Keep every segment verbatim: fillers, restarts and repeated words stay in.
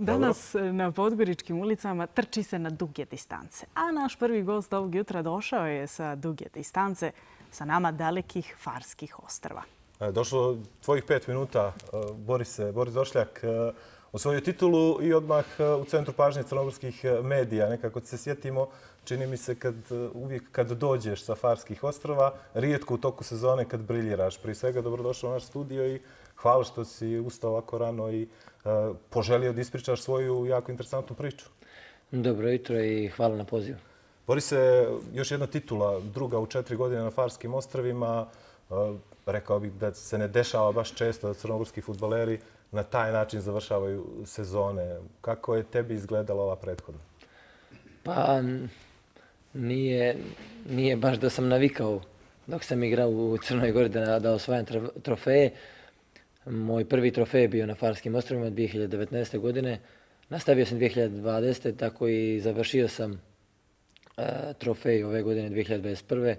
Danas na Podgoričkim ulicama trči se na duge distance. A naš prvi gost ovog jutra došao je sa duge distance, sa nama dalekih Farskih ostrva. Došlo tvojih pet minuta, Borise, Boris Došljak osvojio titulu i odmah u centru pažnje crnogorskih medija. Nekako se sjetimo, čini mi se kad, uvijek kad dođeš sa Farskih ostrva, rijetko u toku sezone kad briljiraš. Prije svega dobrodošao u naš studio i hvala što si ustao ovako rano i uh, poželio da ispričaš svoju jako interesantnu priču. Dobro jutro i hvala na pozivu. Borise, još jedna titula, druga u četiri godine na Farskim ostrvima. Uh, rekao bih da se ne dešava baš često da crnogorski fudbaleri na taj način završavaju sezone. Kako je tebi izgledala ova prethodna? Pa nije, nije baš da sam navikao dok sam igrao u Crnoj Gori da, da osvajam trofeje. Moj prvi trofej je bio na Farskim ostrvima dvije hiljade devetnaeste. godine. Nastavio sam dvije hiljade dvadesete. tako i završio sam e, trofej ove godine dvije hiljade dvadeset prve.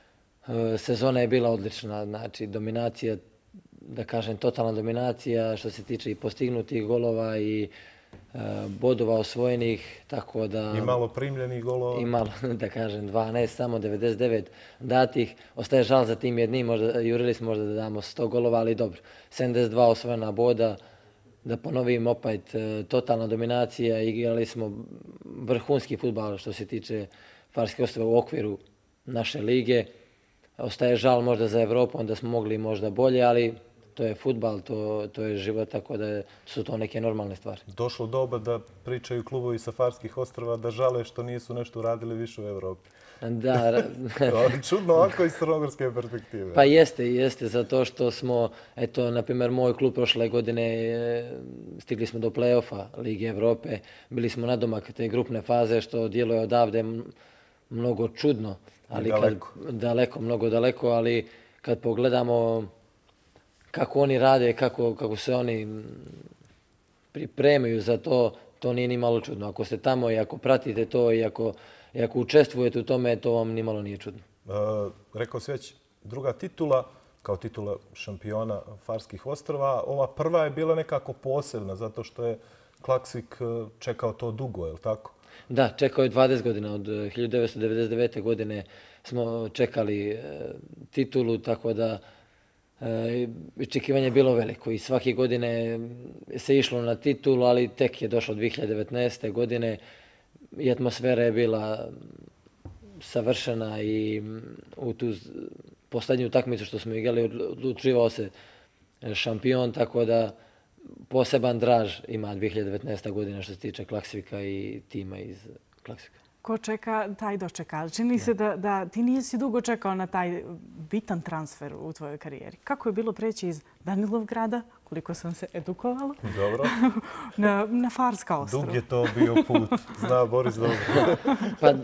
E, sezona je bila odlična, znači dominacija, da kažem totalna dominacija što se tiče i postignutih golova i e, bodova osvojenih, tako da... I malo primljenih golova. I malo, da kažem, dvanaest, samo devedeset devet datih. Ostaje žal za tim jednim, možda, jurili smo možda da damo sto golova, ali dobro. sedamdeset dva osvojena boda, da ponovim opet, e, totalna dominacija, igrali smo vrhunski fudbal što se tiče Farskih ostrva u okviru naše lige. Ostaje žal možda za Evropom da smo mogli možda bolje, ali to je fudbal, to, to je život, tako da su to neke normalne stvari. Došlo doba da pričaju klubovi sa Farskih ostrva da žale što nisu nešto uradili više u Evropi. Da. Čudno ovako iz crnogorske perspektive. Pa jeste, jeste, zato što smo, eto, na primjer, moj klub prošle godine stigli smo do play-offa Lige Evrope, bili smo nadomak te grupne faze, što djeluje odavde mnogo čudno. Ali daleko. Kad, daleko, mnogo daleko, ali kad pogledamo kako oni rade, kako, kako se oni pripremaju za to, to nije ni malo čudno. Ako ste tamo i ako pratite to i ako, i ako učestvujete u tome, to vam ni malo nije čudno. E, rekao si već, druga titula, kao titula šampiona Farskih ostrva. Ova prva je bila nekako posebna, zato što je Klaksvik čekao to dugo, je li tako? Da, čekao je dvadeset godina. Od hiljadu devetsto devedeset devete. godine smo čekali e, titulu, tako da očekivanje je bilo veliko i svake godine se išlo na titulu, ali tek je došlo dvije hiljade devetnaeste. godine i atmosfera je bila savršena i u tu posljednju utakmicu što smo igrali odlučivao se šampion, tako da poseban draž ima dvije hiljade devetnaesta. godina što se tiče Klaksvika i tima iz Klaksvika. Ko čeka, taj dočeka. Čini se da, da ti nisi dugo čekao na taj bitan transfer u tvojoj karijeri. Kako je bilo preći iz Danilovgrada, koliko sam se edukovala, dobro. na, na Farska ostrva? Dug je to bio put, zna Boris dobro. Pa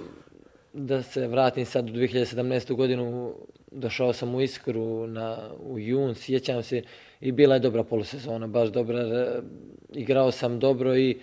da se vratim sad u dvije hiljade sedamnaestu. godinu, došao sam u Iskru na, u jun, sjećam se, i bila je dobra polusezona, baš dobra. Igrao sam dobro i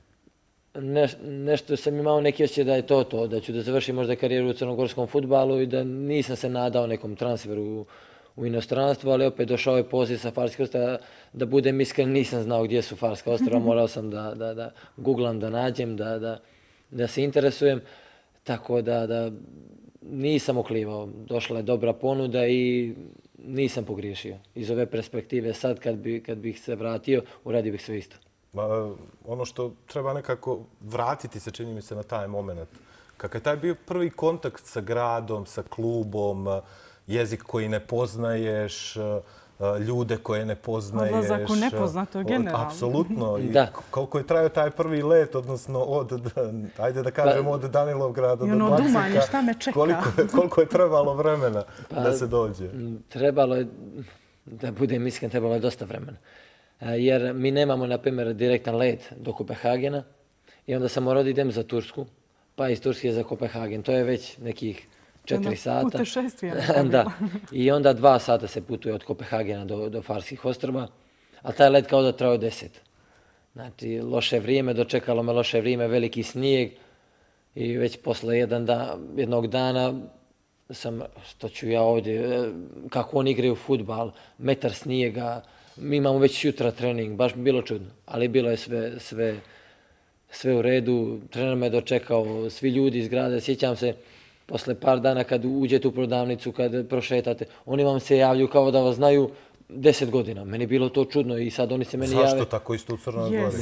Ne, nešto sam imao neki osjećaj da je to to, da ću da završim možda karijeru u crnogorskom fudbalu i da nisam se nadao nekom transferu u, u inostranstvu, ali opet došao je poziv sa Farskih ostrva. Da budem iskren, nisam znao gdje su Farska ostrva, morao sam da, da, da googlam, da nađem, da, da, da se interesujem, tako da, da nisam oklivao. Došla je dobra ponuda i nisam pogriješio. Iz ove perspektive sad kad, bi, kad bih se vratio, uradio bih sve isto. Ma, ono što treba nekako vratiti se, čini mi se, na taj moment. Kakav je taj bio prvi kontakt sa gradom, sa klubom, jezik koji ne poznaješ, ljude koje ne poznaješ. Odlazak u nepoznato, generalno. Apsolutno. I da. Koliko je trajao taj prvi let, odnosno od, ajde da kažemo, od Danilovgrada do ono Klaksvika. Dumanje, šta me čeka? Koliko, koliko je trebalo vremena pa, da se dođe? Trebalo je, da budem iskren, trebalo je dosta vremena. Jer mi nemamo, na primjer, direktan let do Kopenhagena i onda sam morao da idem za Tursku, pa iz Turske za Kopenhagen. To je već nekih četiri sata. Putešestvija. Da. I onda dva sata se putuje od Kopenhagena do, do Farskih ostrva, a taj let kao da trajao deset. Znači, loše vrijeme, dočekalo me loše vrijeme, veliki snijeg i već posle jedan da, jednog dana sam, što ću ja ovdje, kako oni igraju fudbal, metar snijega, Mi imamo već jutra trening, baš bi bilo čudno, ali bilo je sve, sve, sve u redu. Trener me dočekao, svi ljudi iz grada, sjećam se, posle par dana kad uđete u prodavnicu, kad prošetate, oni vam se javljaju kao da vas znaju deset godina. Meni je bilo to čudno i sad oni se meni jave. Zašto tako isto u Crnoj Gori?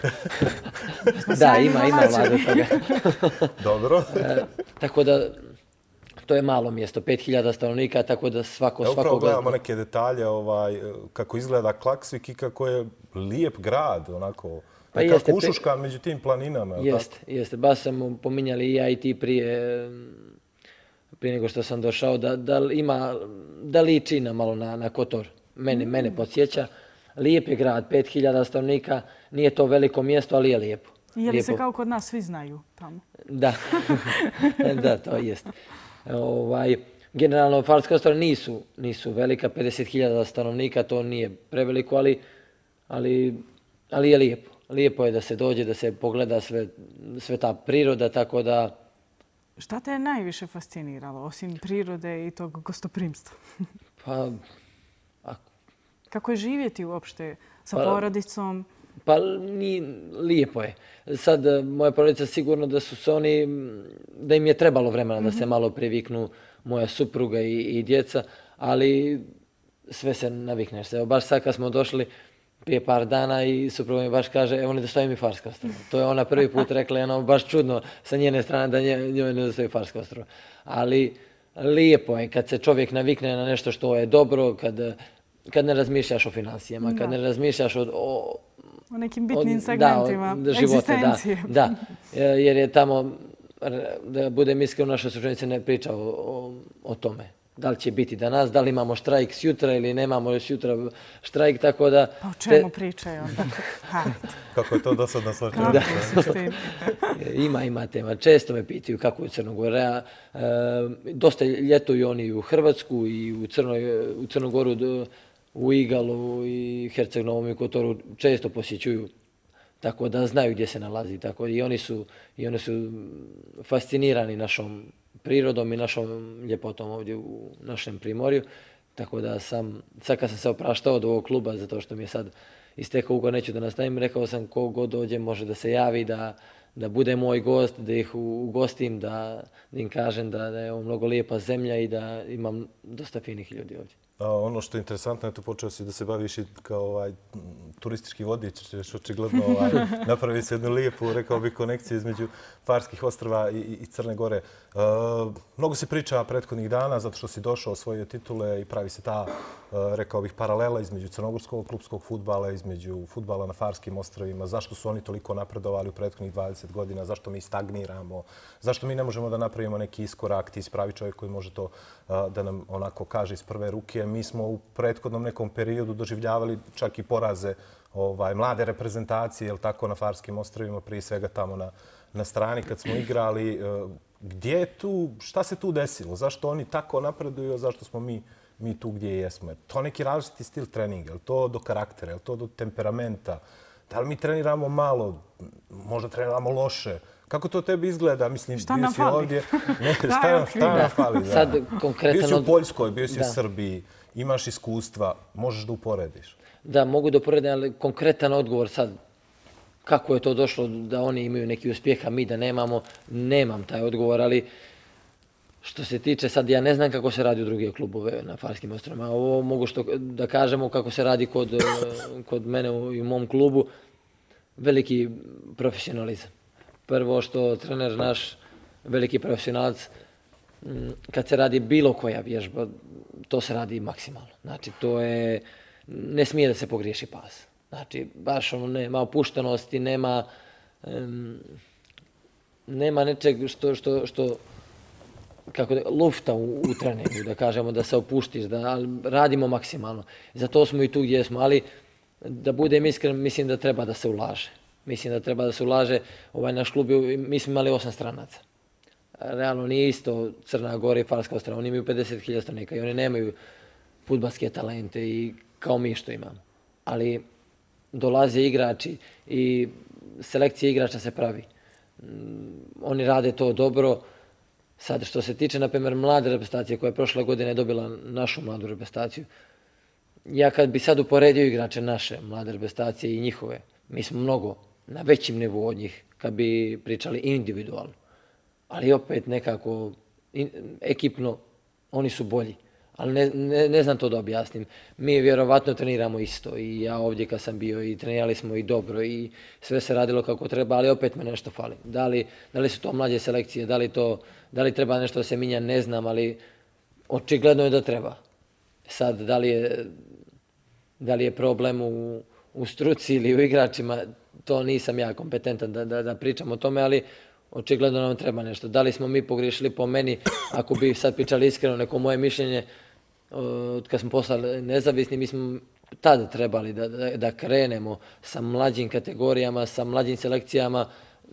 Da, ima, ima vlade toga. Dobro. E, tako da, to je malo mjesto, pet hiljada stanovnika, tako da svako, Evo svako upravo gledamo gledamo. neke detalje, ovaj, kako izgleda Klaksvik i kako je lijep grad, onako, Pa nekako jeste, ušuškan među tim planinama. je li Jeste, jeste. Baš sam pominjali i ja i ti prije, prije nego što sam došao, da, da ima, da liči na malo na, na Kotor. Mene, mm. mene podsjeća. Lijep je grad, pet hiljada stanovnika, nije to veliko mjesto, ali je lijepo. Je li lijepo. se kao kod nas svi znaju tamo? Da, da, to jest. Ovaj, generalno, Farska Ostrva nisu, nisu velika, pedeset hiljada stanovnika, to nije preveliko, ali, ali, ali je lijepo. Lijepo je da se dođe, da se pogleda sve, sve ta priroda, tako da... Šta te je najviše fasciniralo, osim prirode i tog gostoprimstva? Pa, a, kako je živjeti uopšte sa pa, porodicom? Pa ni, lijepo je. Sad, moja porodica sigurno da su se oni, da im je trebalo vremena mm-hmm. da se malo priviknu, moja supruga i, i djeca, ali sve se navikneš se. Evo, baš sad kad smo došli prije par dana i supruga mi baš kaže, evo nedostaje mi Farska Ostrva. To je ona prvi put rekla, ono, baš čudno sa njene strane da nje, njoj nedostaje Farska Ostrva. Ali lijepo je kad se čovjek navikne na nešto što je dobro, kad, kad ne razmišljaš o financijama, kad ne razmišljaš o, o o nekim bitnim segmentima da, života, egzistencije. Da, da, jer je tamo, da budem iskren, u našoj sučenici ne priča o, o, o tome. Da li će biti danas, da li imamo štrajk sjutra ili nemamo sutra štrajk, tako da... Pa o čemu te... pričaju onda? Kako je to dosadno slučaj? Da. ima, ima tema. Često me pitaju kako je u Crnoj Gori. E, dosta ljetuju oni u Hrvatsku i u, Crnoj, u Crnu Goru, u Igalu i Herceg-Novom i Kotoru često posjećuju, tako da znaju gdje se nalazi. Tako i oni su, i oni su fascinirani našom prirodom i našom ljepotom ovdje u našem primorju. Tako da sam, sad kad sam se opraštao od ovog kluba, zato što mi je sad istekao ugovor, neću da nastavim, rekao sam ko god dođe može da se javi, da, da bude moj gost, da ih ugostim, da, da im kažem da, da je ovo mnogo lijepa zemlja i da imam dosta finih ljudi ovdje. A ono što je interesantno je to počeo si da se baviš i kao ovaj, turistički vodič, što očigledno ovaj, napravi se jednu lijepu, rekao bih, konekciju između Farskih ostrva i, i Crne Gore. E, mnogo se priča prethodnih dana zato što si došao, osvojio titule i pravi se ta, e, rekao bih, paralela između crnogorskog klubskog fudbala, između fudbala na Farskim ostrvima. Zašto su oni toliko napredovali u prethodnih dvadeset godina? Zašto mi stagniramo? Zašto mi ne možemo da napravimo neki iskorak? Ti si pravi čovjek koji može to a, da nam onako kaže iz prve ruke. Mi smo u prethodnom nekom periodu doživljavali čak i poraze ovaj, mlade reprezentacije, jel tako, na Farskim ostrvima, prije svega tamo na, na strani kad smo igrali. E, gdje je tu, šta se tu desilo? Zašto oni tako napreduju, a zašto smo mi, mi tu gdje jesmo? Je to neki različiti stil treninga? Je li to do karaktera? Je li to do temperamenta? Da li mi treniramo malo? Možda treniramo loše? Kako to tebi izgleda? Mislim, šta bio nam si fali? Ovdje. Ne, šta, šta nam fali? Da. Sad, konkretan... Bio si u Poljskoj, bio si da. u Srbiji, imaš iskustva, možeš da uporediš. Da, mogu da uporedim, ali konkretan odgovor sad, kako je to došlo da oni imaju neki uspjeh, a mi da nemamo, nemam taj odgovor, ali što se tiče sad, ja ne znam kako se radi u druge klubove na Farskim ostrvima. Ovo mogu što da kažemo kako se radi kod, kod mene u, u mom klubu, veliki profesionalizam. Prvo što trener naš, veliki profesionalac, kad se radi bilo koja vježba, to se radi maksimalno. Znači, to je, ne smije da se pogriješi pas. Znači, baš ono, nema opuštenosti, nema, um, nema nečeg što, što, što kako da, lufta u, u treningu, da kažemo, da se opuštiš, da radimo maksimalno. Zato smo i tu gdje smo, ali da budem iskren, mislim da treba da se ulaže. Mislim da treba da se ulaže, ovaj naš klub, mi smo imali osam stranaca. Realno nije isto Crna Gora i Farska Ostrva, oni imaju pedeset hiljada stanovnika i oni nemaju fudbalske talente i kao mi što imamo. Ali dolaze igrači i selekcija igrača se pravi. Oni rade to dobro. Sad što se tiče, na primjer, mlade reprezentacije koja je prošle godine dobila našu mladu reprezentaciju, ja kad bi sad uporedio igrače naše, mlade reprezentacije i njihove, mi smo mnogo na većim nivou od njih, kad bi pričali individualno. Ali opet nekako, in, ekipno, oni su bolji. Ali ne, ne, ne znam to da objasnim. Mi vjerovatno treniramo isto i ja ovdje kad sam bio i trenirali smo i dobro i sve se radilo kako treba, ali opet me nešto fali. Da li, da li su to mlađe selekcije, da li, to, da li treba nešto da se minja, ne znam, ali očigledno je da treba. Sad, da li je, da li je problem u, u struci ili u igračima, to nisam ja kompetentan da, da, da pričam o tome, ali očigledno nam treba nešto. Da li smo mi pogriješili, po meni, ako bi sad pričali iskreno neko moje mišljenje, od kad smo postali nezavisni, mi smo tada trebali da, da, da krenemo sa mlađim kategorijama, sa mlađim selekcijama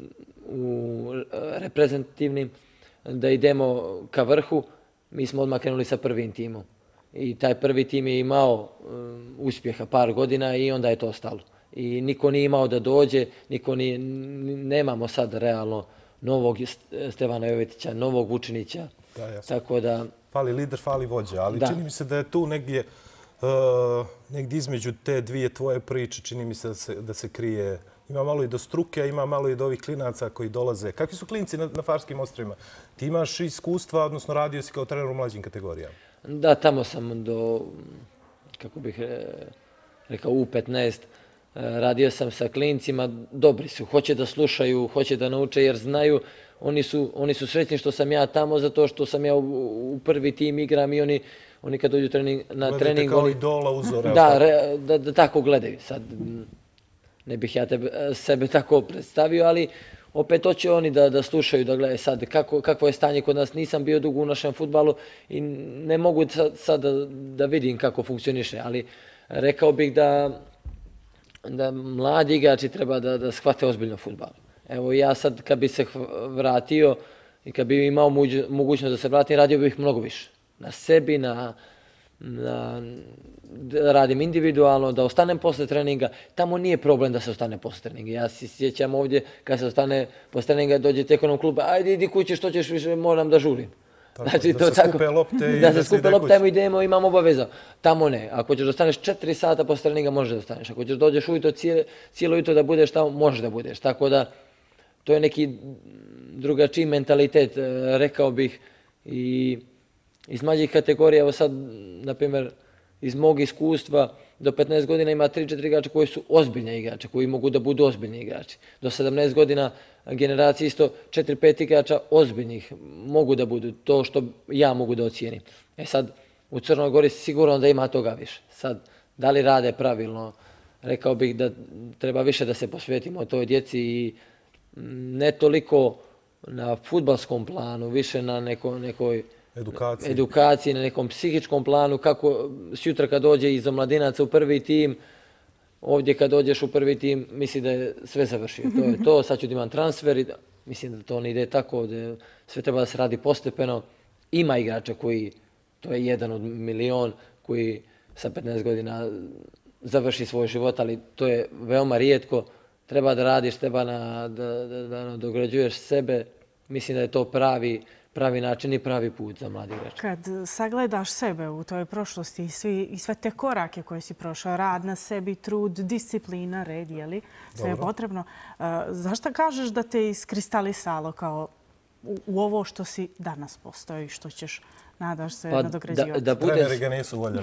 u reprezentativnim, da idemo ka vrhu. Mi smo odmah krenuli sa prvim timom. I taj prvi tim je imao um, uspjeha par godina i onda je to stalo. I niko nije imao da dođe, niko nije, nemamo sad realno novog Stevana Jovetića, novog Vučinića. Da, tako da... Fali lider, fali vođa, ali da. Čini mi se da je tu negdje, uh, negdje između te dvije tvoje priče, čini mi se da se, da se krije. Ima malo i do struke, ima malo i do ovih klinaca koji dolaze. Kakvi su klinci na, na Farskim ostrvima? Ti imaš iskustva, odnosno radio si kao trener u mlađim kategorijama. Da, tamo sam do, kako bih rekao, U petnaest. Radio sam sa klincima, dobri su, hoće da slušaju, hoće da nauče jer znaju. Oni su, oni su sretni što sam ja tamo zato što sam ja u, u prvi tim igram i oni, oni kad dođu trening, na Gledajte trening... kao oni, idola uzora. Da, re, da, da tako gledaju. Sad, ne bih ja tebe, sebe tako predstavio, ali opet hoće oni da, da slušaju, da gledaju sad kako, kako je stanje kod nas. Nisam bio dugo u našem fudbalu i ne mogu sad, sad da, da vidim kako funkcioniše, ali rekao bih da, da mladi igrači treba da, da shvate ozbiljno fudbal. Evo ja sad kad bi se vratio i kad bi imao mogućnost da se vratim, radio bih mnogo više. Na sebi, na, na, da radim individualno, da ostanem posle treninga. Tamo nije problem da se ostane posle treninga. Ja se sjećam ovdje kad se ostane posle treninga, dođe tekonom kluba, ajde idi kući, što ćeš više, moram da žurim. Tako, znači, da, to se skupe lopte i da se skupe lopte, ajmo idemo, imamo obaveza. Tamo ne. Ako ćeš da ostaneš četiri sata posle treninga, možeš da ostaneš. Ako ćeš dođeš ujutro, cijelo, cijelo jutro da budeš tamo, možeš da budeš. Tako da, to je neki drugačiji mentalitet, rekao bih, i iz mlađih kategorija. Evo sad, na primjer, iz mog iskustva, do petnaest godina ima tri četiri igrača koji su ozbiljni igrači, koji mogu da budu ozbiljni igrači. Do sedamnaest godina generacije isto četiri pet igrača ozbiljnih mogu da budu to što ja mogu da ocijenim. E sad, u Crnoj Gori sigurno da ima toga više. Sad, da li rade pravilno? Rekao bih da treba više da se posvetimo toj djeci i ne toliko na fudbalskom planu, više na neko, nekoj edukaciji. edukaciji, na nekom psihičkom planu, kako sjutra kad dođe iz omladinaca u prvi tim, ovdje kad dođeš u prvi tim, misli da je sve završio. To je to, sad ću da imam transfer i da, mislim da to ne ide tako, da sve treba da se radi postepeno. Ima igrača koji, to je jedan od milion, koji sa petnaest godina završi svoj život, ali to je veoma rijetko. Treba da radiš, treba na, da, da, da dograđuješ sebe. Mislim da je to pravi, pravi način i pravi put za mladi igrače. Kad sagledaš sebe u toj prošlosti i, svi, i sve te korake koje si prošao, rad na sebi, trud, disciplina, red, jeli, sve je potrebno. Uh, zašto kažeš da te iskristalisalo kao u, u ovo što si danas postao i što ćeš, nadaš se, pa nadograđivati? Da, da bude... Treneri ga nisu voljeli.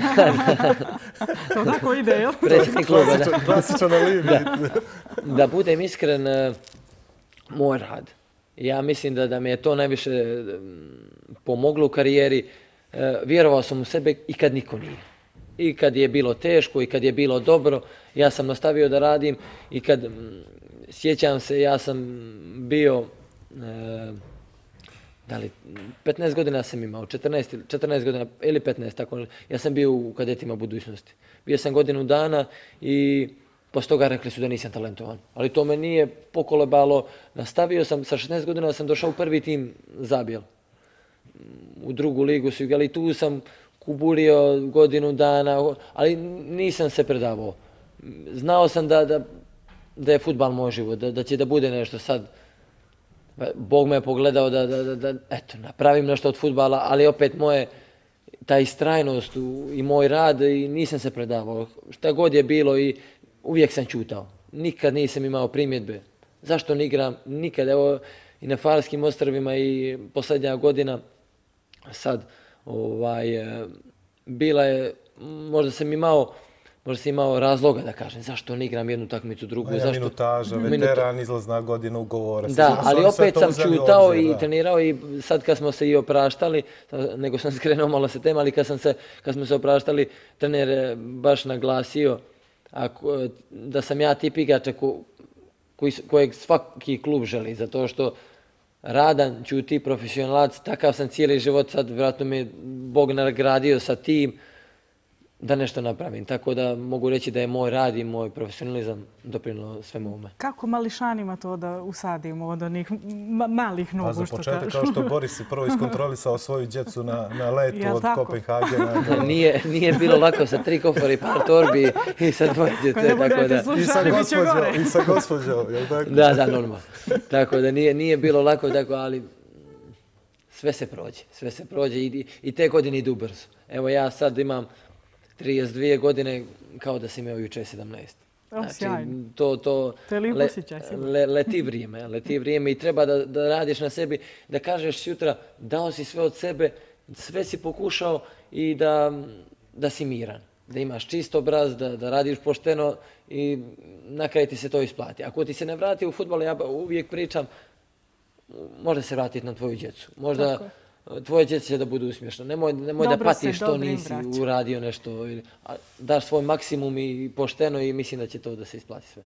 To tako ide, jel? Predsjednik kluba, da. Klasičan alibi. Da, da budem iskren, moj rad. Ja mislim da, da mi je to najviše pomoglo u karijeri. Vjerovao sam u sebe i kad niko nije. I kad je bilo teško i kad je bilo dobro, ja sam nastavio da radim i kad, sjećam se, ja sam bio, e, da li, petnaest godina sam imao, četrnaest, četrnaest godina ili petnaest, tako, ja sam bio u kadetima budućnosti. Bio sam godinu dana i posle toga rekli su da nisam talentovan. Ali to me nije pokolebalo. Nastavio sam, sa šesnaest godina sam došao u prvi tim Zabijel. U drugu ligu su igrali. Tu sam kuburio godinu dana, ali nisam se predavao. Znao sam da, da, da je fudbal moj život, da, da će da bude nešto sad. Bog me je pogledao da, da, da, da eto, napravim nešto od fudbala, ali opet moje ta istrajnost u, i moj rad i nisam se predavao. Šta god je bilo i uvijek sam čutao. Nikad nisam imao primjedbe. Zašto ne igram? Nikad. Evo i na Farskim ostrvima i posljednja godina sad ovaj, bila je, možda sam imao Možda sam imao razloga da kažem zašto ne igram jednu takmicu, drugu. Ja, zašto... minutaža, veteran, izlazna godina ugovora. Da, ali opet sam čutao i trenirao i sad kad smo se i opraštali, nego sam skrenuo malo se tema, ali kad, sam se, kad smo se opraštali, trener je baš naglasio ako, da sam ja tip igrača ko, koji, kojeg svaki klub želi, zato što radan, čuti, profesionalac, takav sam cijeli život, sad vjerojatno me Bog nagradio sa tim, da nešto napravim. Tako da mogu reći da je moj rad i moj profesionalizam doprinio svemu ovome. Kako mališanima to da usadimo od onih ma malih nogu što kažu? Pa za početak, kao što Boris je prvo iskontrolisao svoju djecu na, na letu od Kopenhagena. nije, nije bilo lako sa tri kofara i par torbi i sa dvoje djece. Tako da... I sa gospođom, i sa gospođom, jel tako? Da, da, normalno. Tako da nije, nije bilo lako, tako, ali sve se prođe. Sve se prođe i, i te godine idu brzo. Evo ja sad imam trideset dvije godine kao da si imao juče sedamnaest. Znači, to, to, to je lijepo osjećaj. Le, leti vrijeme, leti vrijeme i treba da, da radiš na sebi, da kažeš sutra dao si sve od sebe, sve si pokušao i da, da si miran. Da imaš čist obraz, da, da radiš pošteno i na kraju ti se to isplati. Ako ti se ne vrati u fudbal, ja uvijek pričam, možda se vratiti na tvoju djecu. Možda tvoje djece će da budu uspješne. Nemoj, nemoj da patiš što nisi uradio nešto. Daš svoj maksimum i pošteno i mislim da će to da se isplati sve.